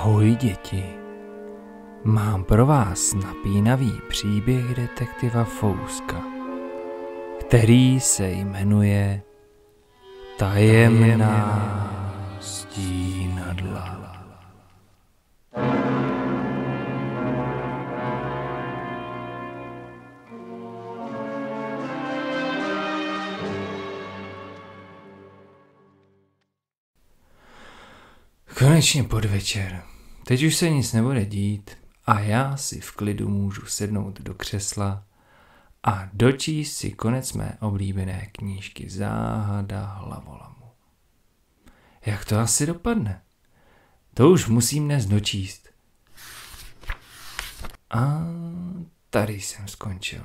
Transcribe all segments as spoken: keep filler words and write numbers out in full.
Ahoj děti, mám pro vás napínavý příběh detektiva Fouska, který se jmenuje Tajemná stínadla. Konečně podvečer. Teď už se nic nebude dít a já si v klidu můžu sednout do křesla a dočíst si konec mé oblíbené knížky Záhada hlavolamu. Jak to asi dopadne? To už musím dnes dočíst. A tady jsem skončil.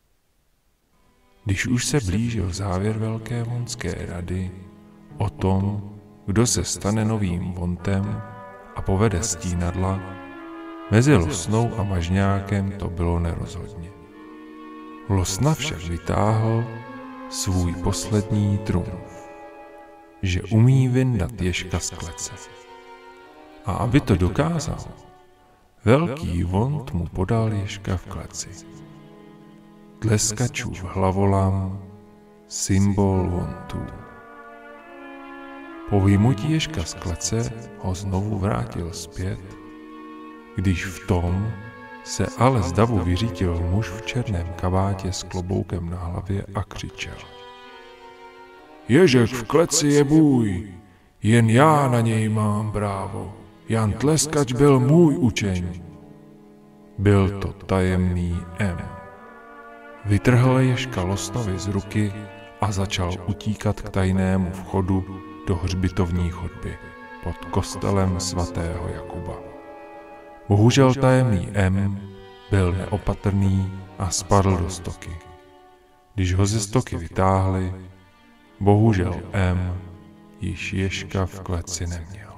Když už se blížil závěr Velké vonské rady o tom, kdo se stane novým vontem a povede stínadla, mezi Losnou a Mažňákem to bylo nerozhodně. Losna však vytáhl svůj poslední trumf, že umí vyndat ježka z klece. A aby to dokázal, velký vont mu podal ježka v kleci. Tleskačův hlavolam, symbol vontů. Po vyjmutí ježka z klece ho znovu vrátil zpět, když v tom se ale z davu vyřítil muž v černém kabátě s kloboukem na hlavě a křičel. Ježek v kleci je můj, jen já na něj mám právo. Jan Tleskač byl můj učeň. Byl to tajemný M. Vytrhl ježka Losnovi z ruky a začal utíkat k tajnému vchodu do hřbitovní chodby pod kostelem svatého Jakuba. Bohužel tajemný M byl neopatrný a spadl do stoky. Když ho ze stoky vytáhli, bohužel M již ježka v kleci neměl.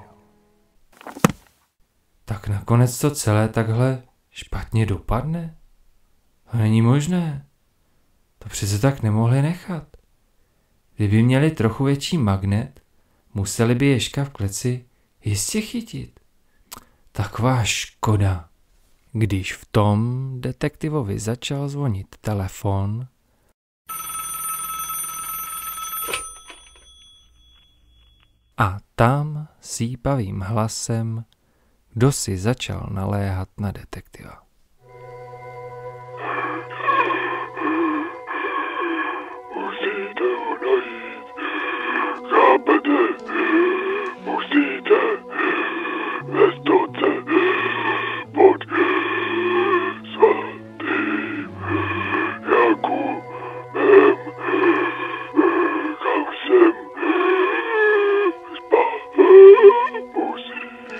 Tak nakonec to celé takhle špatně dopadne? To není možné. To přece tak nemohli nechat. Kdyby měli trochu větší magnet, museli by ježka v kleci jistě chytit. Taková škoda. Když v tom detektivovi začal zvonit telefon, a tam sípavým hlasem kdo si začal naléhat na detektiva. Musíte ho najít. Chápete? Musíte ve stoce pod svatým Jakubem, kam jsem spal. Musíte.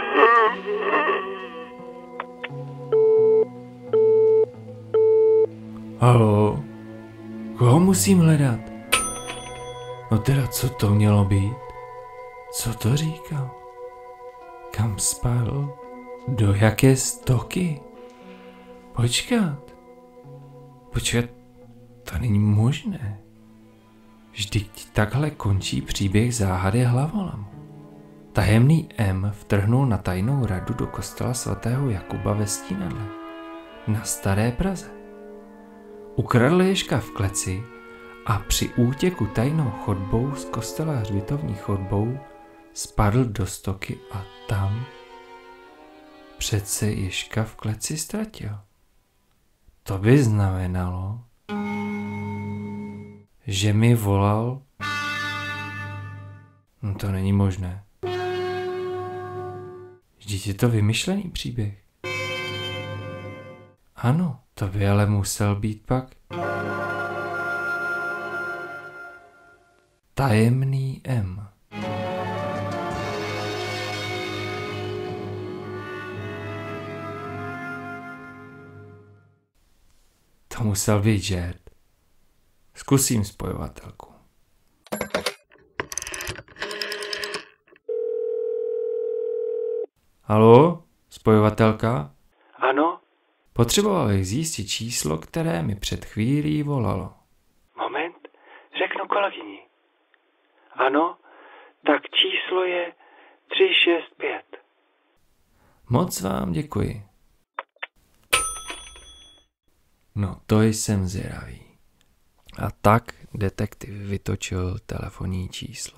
Haló? Koho musím hledat? No teda, co to mělo být? Co to říkal? Kam spal? Do jaké stoky? Počkat. Počkat, to není možné. Vždyť takhle končí příběh Záhady hlavolamu. Tajemný M vtrhnul na tajnou radu do kostela svatého Jakuba ve Stínadle, na Staré Praze. Ukradl ježka v kleci a při útěku tajnou chodbou z kostela hřbitovní chodbou spadl do stoky a tam přece ježka v kleci ztratil. To by znamenalo, že mi volal. No to není možné. Vždyť je to vymyšlený příběh. Ano, to by ale musel být pak Tajemný M. To musel být žert. Zkusím spojovatelku. Haló? Spojovatelka? Ano? Potřeboval bych zjistit číslo, které mi před chvílí volalo. Moment, řeknu kolegyni. Ano, tak číslo je tři šest pět. Moc vám děkuji. No to jsem zvědavý. A tak detektiv vytočil telefonní číslo.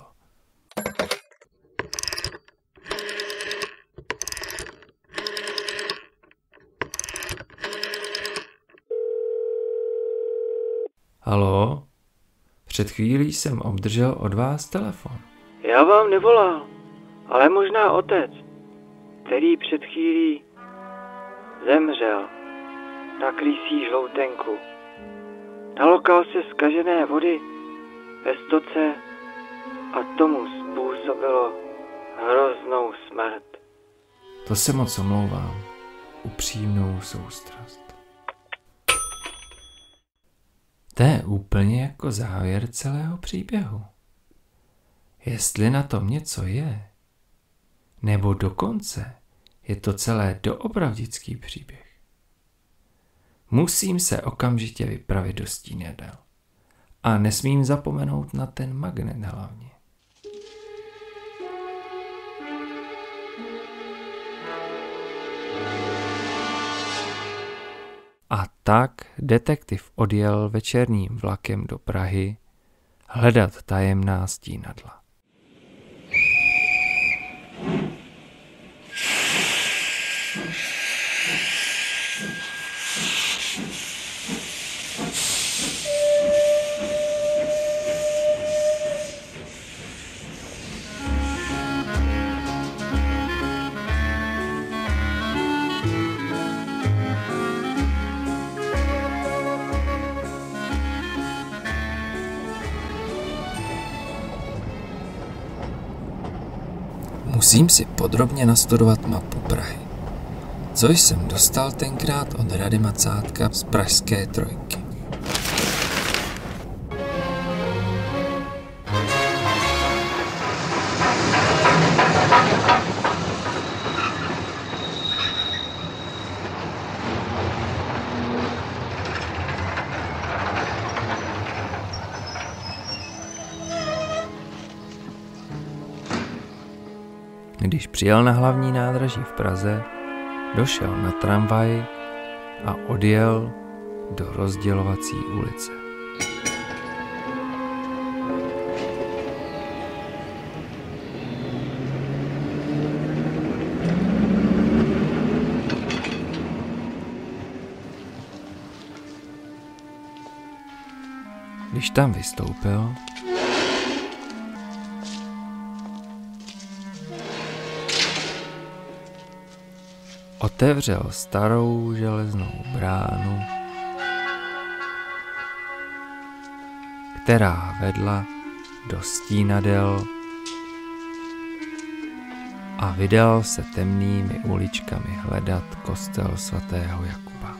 Haló? Před chvílí jsem obdržel od vás telefon. Já vám nevolal, ale možná otec, který před chvílí zemřel na krysí žloutenku. Nalokal se zkažené vody ve stoce a tomu způsobilo hroznou smrt. To se moc omlouvám. Upřímnou soustrast. To je úplně jako závěr celého příběhu. Jestli na tom něco je, nebo dokonce je to celé doopravdický příběh, musím se okamžitě vypravit do Stínadel. A nesmím zapomenout na ten magnet hlavně. A tak detektiv odjel večerním vlakem do Prahy hledat tajemná stínadla. Musím si podrobně nastudovat mapu Prahy, což jsem dostal tenkrát od Rady Macátka z pražské trojky. Když přijel na hlavní nádraží v Praze, došel na tramvaj a odjel do rozdělovací ulice. Když tam vystoupil, otevřel starou železnou bránu, která vedla do Stínadel, a vydal se temnými uličkami hledat kostel svatého Jakuba.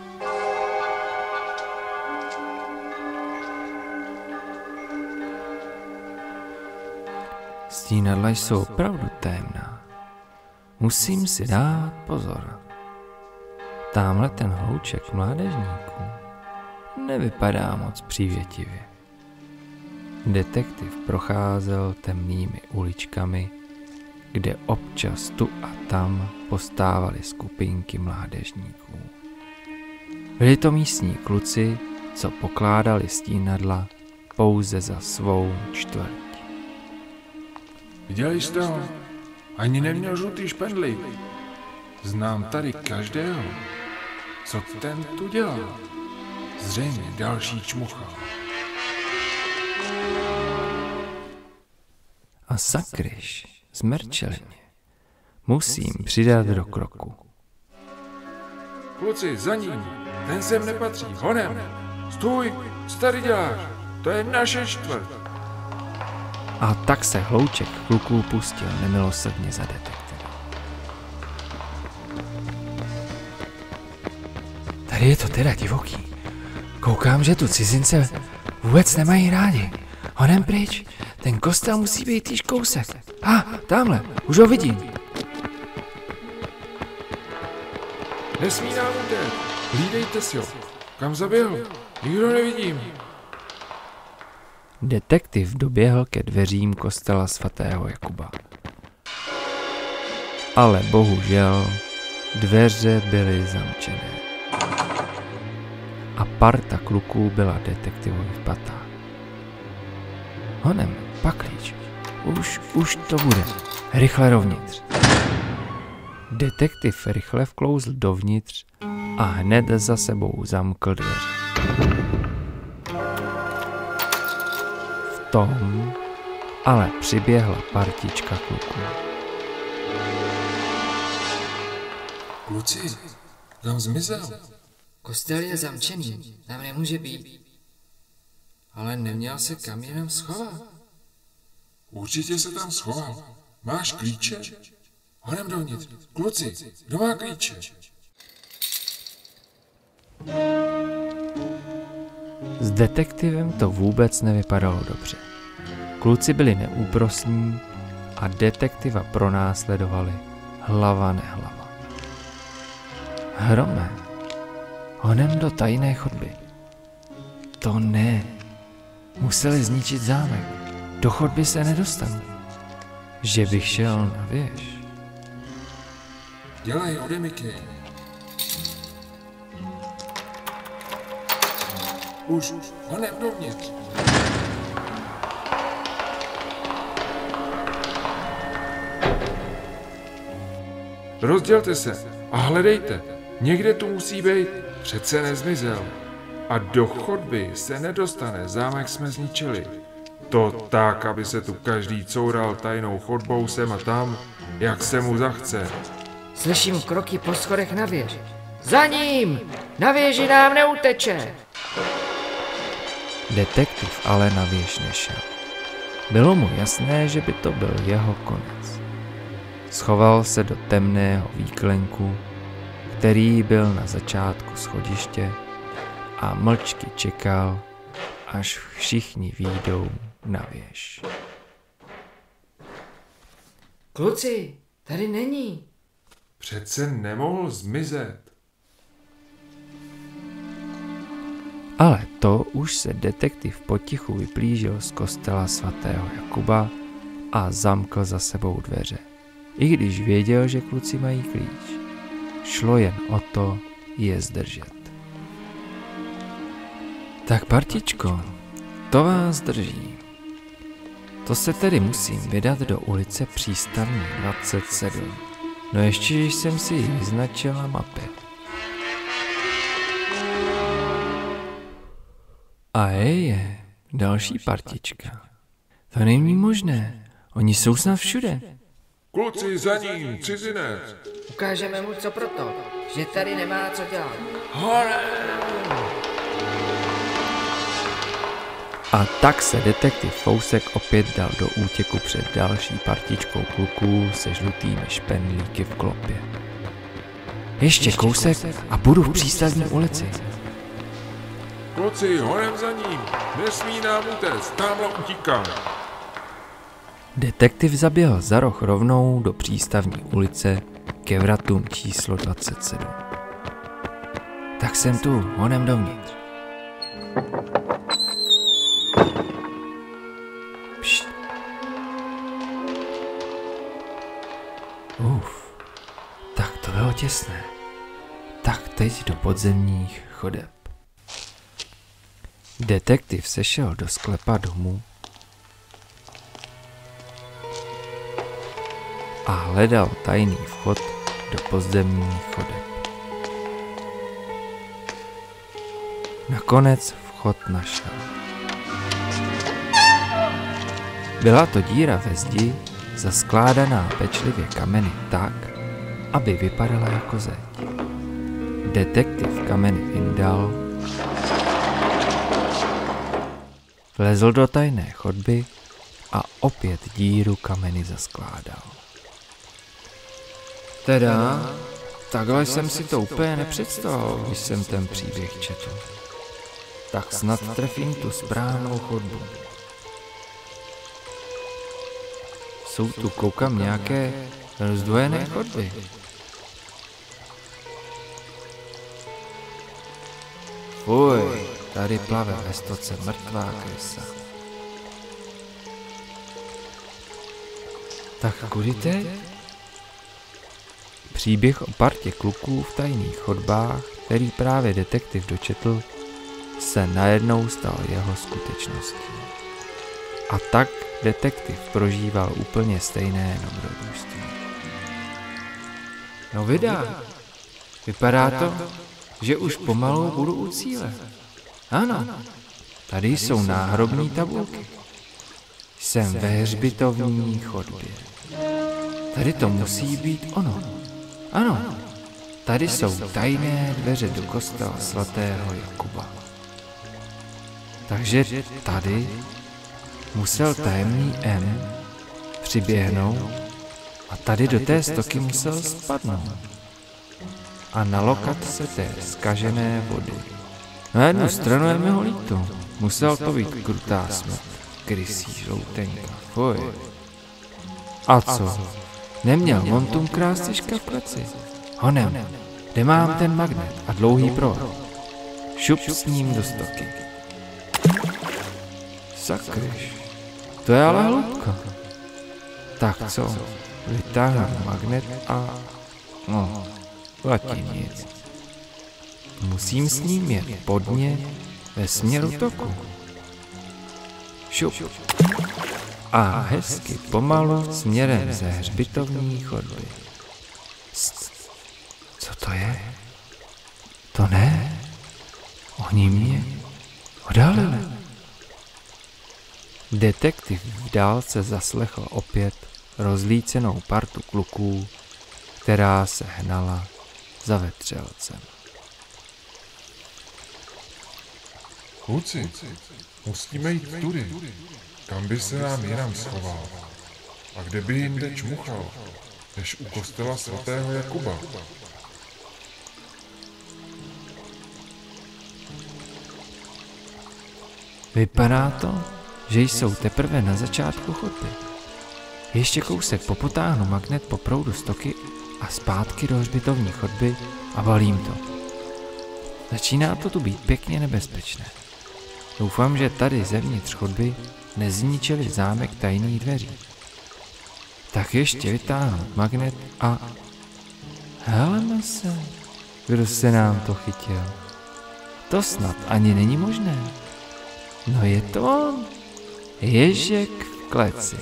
Stínadla jsou opravdu temná. Musím si dát pozor. Támhle ten hlouček mládežníků nevypadá moc přívětivě. Detektiv procházel temnými uličkami, kde občas tu a tam postávaly skupinky mládežníků. Byli to místní kluci, co pokládali stínadla pouze za svou čtvrť. Viděli jste ho? Ani neměl žlutý špendlík. Znám tady každého. Co ten tu dělal? Zřejmě další čmucha. A sakryš, zmrčeli mě. Musím přidat do kroku. Kluci, za ním. Ten sem nepatří. Honem. Stůj, co tady děláš? To je naše čtvrť. A tak se hlouček kluků pustil nemilosrdně za detektivem. Tady je to teda divoký. Koukám, že tu cizince vůbec nemají rádi. Honem pryč, ten kostel musí být již kousek. A, ah, tamhle, už ho vidím. Nesmí nám utéct. Hlídejte si ho. Kam zaběhl? Nikdo nevidím. Detektiv doběhl ke dveřím kostela svatého Jakuba. Ale bohužel Dveře byly zamčené. A parta kluků byla detektivovi v patách. Honem, paklíč. Už, už to bude. Rychle dovnitř. Detektiv rychle vklouzl dovnitř a hned za sebou zamkl dveře. V tom ale přiběhla partička kluků. Kluci, kam zmizel? Kostel je zamčený, tam nemůže být. Ale neměl se kam jinam schovat. Určitě se tam schoval. Máš klíče? Honem dovnitř. Kluci, kdo má klíče? S detektivem to vůbec nevypadalo dobře. Kluci byli neúprosní a detektiva pronásledovali hlava nehlava. Hrome, honem do tajné chodby. To ne. Museli zničit zámek. Do chodby se nedostanu. Že bych šel na věž. Dělej, odemykej. Už, honem dovnitř. Rozdělte se a hledejte. Někde tu musí být. Přece nezmizel. A do chodby se nedostane, zámek jsme zničili. To tak, aby se tu každý coural tajnou chodbou sem a tam, jak se mu zachce. Slyším kroky po schodech na věži. Za ním! Na věži nám neuteče! Detektiv ale na věž nešel. Bylo mu jasné, že by to byl jeho konec. Schoval se do temného výklenku, který byl na začátku schodiště, a mlčky čekal, až všichni výjdou na věž. Kluci, tady není. Přece nemohl zmizet. Ale to už se detektiv potichu vyplížil z kostela svatého Jakuba a zamkl za sebou dveře. I když věděl, že kluci mají klíč. Šlo jen o to je zdržet. Tak partičko, to vás drží. To se tedy musím vydat do ulice Přístavní dvacet sedm. No ještě, když jsem si ji vyznačil na mapě. A je, další partička. To není možné, oni jsou snad všude. Kluci, za ním, cizinec. Ukážeme mu co proto, že tady nemá co dělat. A tak se detektiv Fousek opět dal do útěku před další partičkou kluků se žlutými špendlíky v klopě. Ještě kousek a budu v Přístavní ulici. Kluci, honem za ním, nesmí nám utéct, tamhle utíká. Detektiv zaběhl za roh rovnou do Přístavní ulice ke vratům číslo dvacet sedm. Tak jsem tu, honem dovnitř. Pšt. Uf, tak to bylo těsné. Tak teď do podzemních chodeb. Detektiv sešel do sklepa domu a hledal tajný vchod do podzemních chodeb. Nakonec vchod našel. Byla to díra ve zdi, zaskládaná pečlivě kameny tak, aby vypadala jako zeď. Detektiv kameny vyndal, vlezl do tajné chodby a opět díru kameny zaskládal. Teda, takhle jsem si to úplně nepředstavoval, když jsem ten příběh četl. Tak snad trefím tu správnou chodbu. Jsou tu, koukám, nějaké rozdvojené chodby. Fuj, tady plave ve stoce mrtvá krysa. Tak kudy teď? Příběh o partě kluků v tajných chodbách, který právě detektiv dočetl, se najednou stal jeho skutečností. A tak detektiv prožíval úplně stejné dobrodružství. No vydá, vypadá to, že už pomalu budu u cíle. Ano, tady jsou náhrobní tabulky. Jsem ve hřbitovní chodbě. Tady to musí být ono. Ano, tady jsou tajné dveře do kostela svatého Jakuba. Takže tady musel tajemný M přiběhnout a tady do té stoky musel spadnout. A na lokat se té zkažené vody. Na jednu stranu je mi ho líto. Musel to být krutá smrt. Krysí žloutenka. Fuj. A co? Neměl Montum krástička v kleci? Honem, kde mám ten magnet a dlouhý provod? Šup s ním do stoky. Sakryš, to je ale hloubka. Tak co? Vytáhnu magnet a... no, platí nic. Musím s ním jet podně ve směru toku. Šup. A hezky pomalu směrem ze hřbitovní chodby. Pst. Co to je? To ne? Oni mě odhalili. Detektiv v dálce zaslechl opět rozlícenou partu kluků, která se hnala za vetřelcem. Kluci, musíme jít tudy. Kam by se nám jinam schoval? A kde by jinde čmuchal, než u kostela svatého Jakuba? Vypadá to, že jsou teprve na začátku chodby. Ještě kousek popotáhnu magnet po proudu stoky a zpátky do hřbitovní chodby a balím to. Začíná to tu být pěkně nebezpečné. Doufám, že tady zevnitř chodby nezničili zámek tajných dveří. Tak ještě vytáhnout magnet a... Helme se, kdo se nám to chytil. To snad ani není možné. No je to on, Ježek v kleci.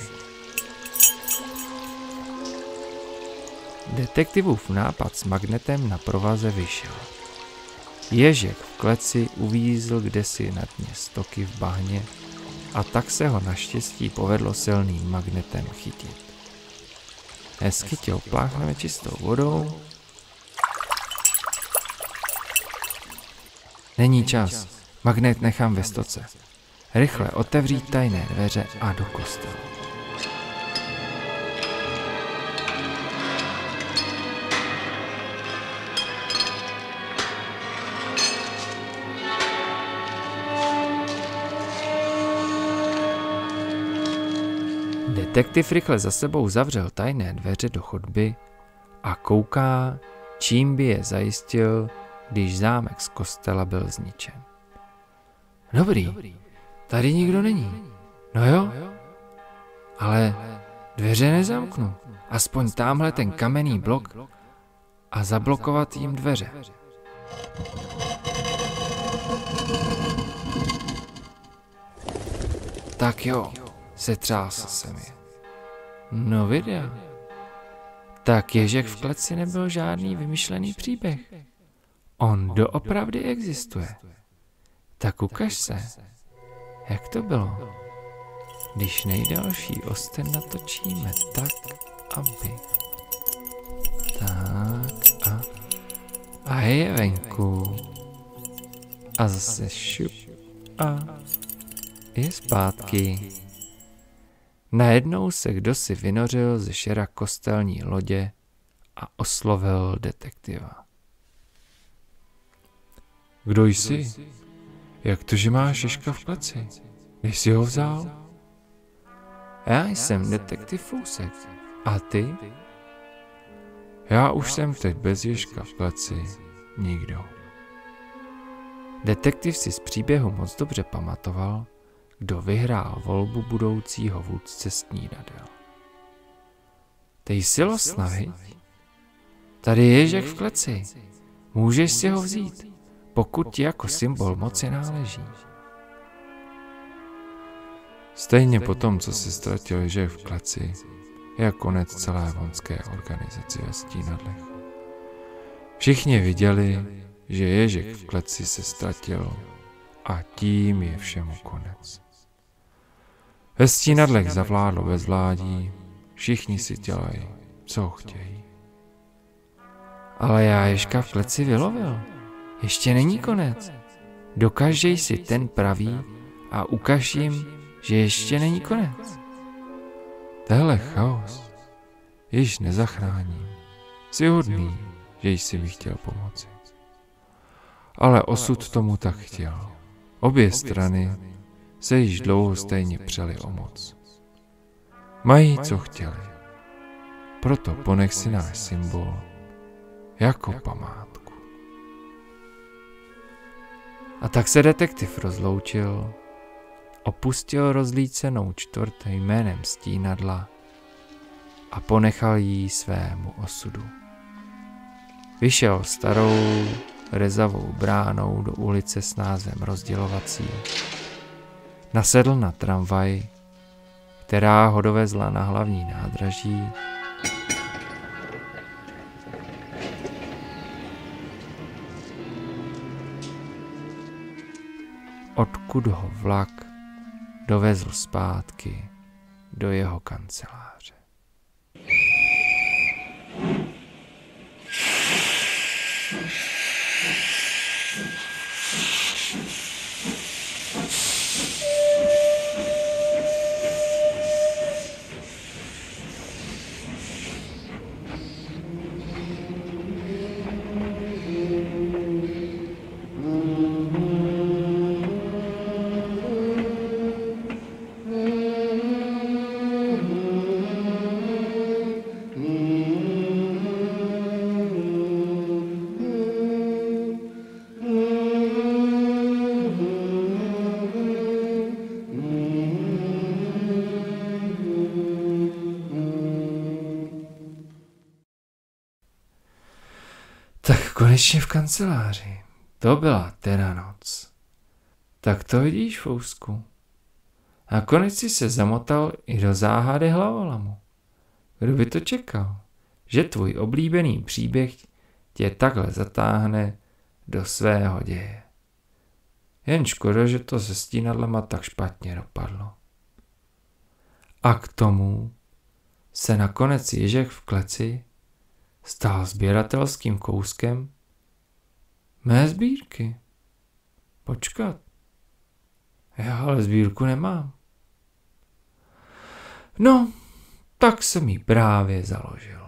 Detektivův nápad s magnetem na provaze vyšel. Ježek v kleci uvízl kdesi na dně stoky v bahně a tak se ho naštěstí povedlo silným magnetem chytit. Hezky tě opláchneme čistou vodou. Není čas, magnet nechám ve stoce. Rychle otevřít tajné dveře a do kostela. Detektiv rychle za sebou zavřel tajné dveře do chodby a kouká, čím by je zajistil, když zámek z kostela byl zničen. Dobrý, tady nikdo není. No jo, ale dveře nezamknu. Aspoň támhle ten kamenný blok a zablokovat jim dveře. Tak jo, setřásl jsem je. No videa. Tak Ježek v kleci nebyl žádný vymyšlený příběh. On doopravdy existuje. Tak ukaž se, jak to bylo, když nejdalší osten natočíme tak, aby... Tak a... A je venku. A zase šup a... Je zpátky. Najednou se kdosi vynořil ze šera kostelní lodě a oslovil detektiva. Kdo jsi? Jak to, že máš Ježka v kleci? Kde jsi ho vzal? Já jsem detektiv Fousek. A ty? Já už jsem teď bez Ježka v kleci. Nikdo. Detektiv si z příběhu moc dobře pamatoval, kdo vyhrál volbu budoucího vůdce snídadel. Tej silosna, viď? Tady je Ježek v kleci. Můžeš si ho vzít, pokud ti jako symbol moci náleží. Stejně po tom, co se ztratil Ježek v kleci, je konec celé vonské organizace ve Stínadlech. Všichni viděli, že Ježek v kleci se ztratil a tím je všemu konec. Ve Stínadlech zavládlo bezvládí, všichni si dělají, co chtějí. Ale já Ježka v kleci vylovil. Ještě není konec. Dokažej si ten pravý a ukaž jim, že ještě není konec. Téhle chaos již nezachráním. Jsi hodný, že jsi mi chtěl pomoci. Ale osud tomu tak chtěl. Obě strany se již dlouho stejně přeli o moc. Mají, co chtěli. Proto ponech si náš symbol jako památku. A tak se detektiv rozloučil, opustil rozlícenou čtvrť jménem Stínadla a ponechal jí svému osudu. Vyšel starou rezavou bránou do ulice s názvem Rozdělovací. Nasedl na tramvaj, která ho dovezla na hlavní nádraží, odkud ho vlak dovezl zpátky do jeho kanceláře. Tak konečně v kanceláři. To byla teda noc. Tak to vidíš, Fousku. A konec si se zamotal i do záhady hlavolamu. Kdo by to čekal, že tvůj oblíbený příběh tě takhle zatáhne do svého děje. Jen škoda, že to se Stínadlema tak špatně dopadlo. A k tomu se nakonec Ježek v kleci stal sběratelským kouskem mé sbírky. Počkat, já ale sbírku nemám. No, tak jsem ji právě založil.